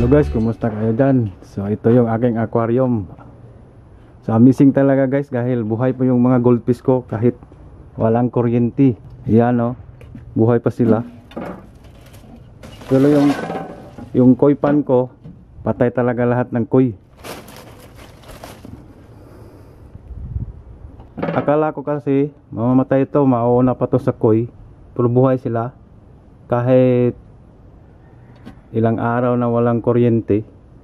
Hello guys, kumusta kayo dyan? So ito yung aking aquarium. So amazing talaga guys, dahil buhay pa yung mga goldfish ko kahit walang kuryente. Yan o, buhay pa sila. Pero yung koi pan ko, patay talaga lahat ng koi. Akala ko kasi mamamatay ito, mauuna pa to sa koi. Pero buhay sila kahit ilang araw na walang kuryente.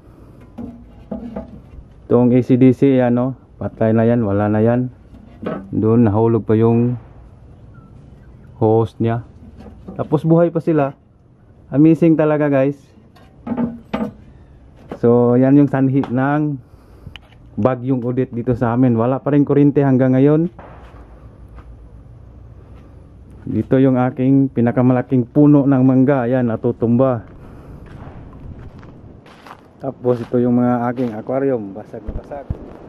Itong ACDC ano, patay na yan, wala na yan. Doon nahulog pa yung host niya. Tapos buhay pa sila. Amazing talaga guys. So yan yung sanhi ng bagyong Odette dito sa amin. Wala pa rin kuryente hanggang ngayon. Dito yung aking pinakamalaking puno ng mangga. Yan, natutumba. Tapos ito yung mga aking aquarium, basag na basag.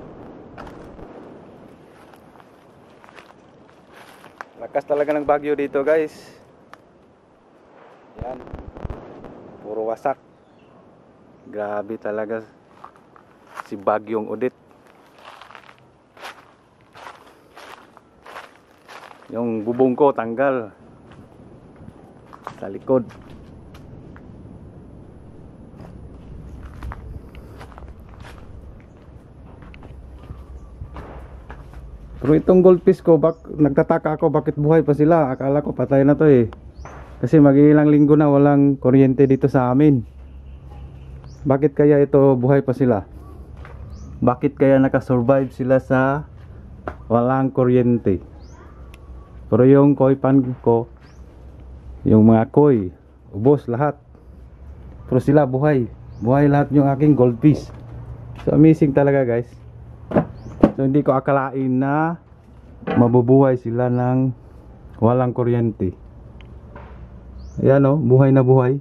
Lakas talaga ng bagyo dito guys. Yan, puro wasak. Grabe talaga si bagyong Odette. Yung bubong ko tanggal sa likod. Pero itong goldfish ko, nagtataka ako bakit buhay pa sila. Akala ko patay na to eh. Kasi mag-ilang linggo na walang kuryente dito sa amin. Bakit kaya ito buhay pa sila? Bakit kaya nakasurvive sila sa walang kuryente? Pero yung koi pan ko, yung mga koi, ubos lahat. Pero sila buhay. Buhay lahat yung aking goldfish. So amazing talaga guys. So hindi ko akalain na mabubuhay sila ng walang kuryente. Ayan o, buhay na buhay.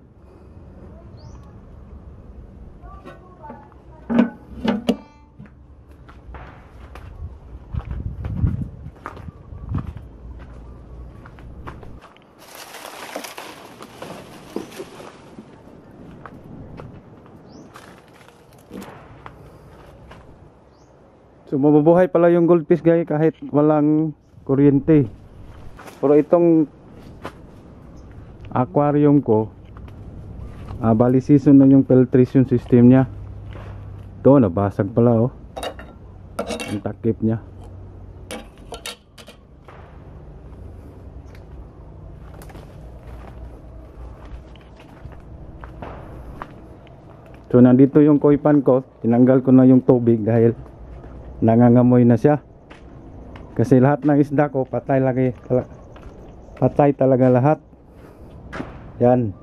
So mabubuhay pala yung goldfish guys kahit walang kuryente. Pero itong aquarium ko, bali season na yung filtration system nya. Ito nabasag pala oh. Ang takip nya. So nandito yung koi pan ko, tinanggal ko na yung tubig dahil nangangamoy na siya. Kasi lahat ng isda ko patay lagi, patay talaga lahat. Yan.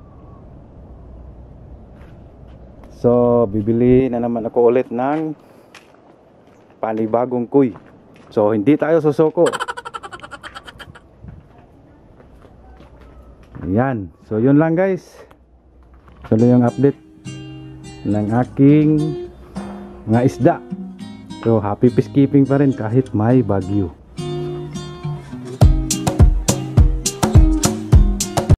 So bibili na naman ako ulit ng panibagong koi. So hindi tayo susuko. Yan. So yun lang guys. So yung update ng aking mga isda. So happy peacekeeping pa rin kahit may bagyo.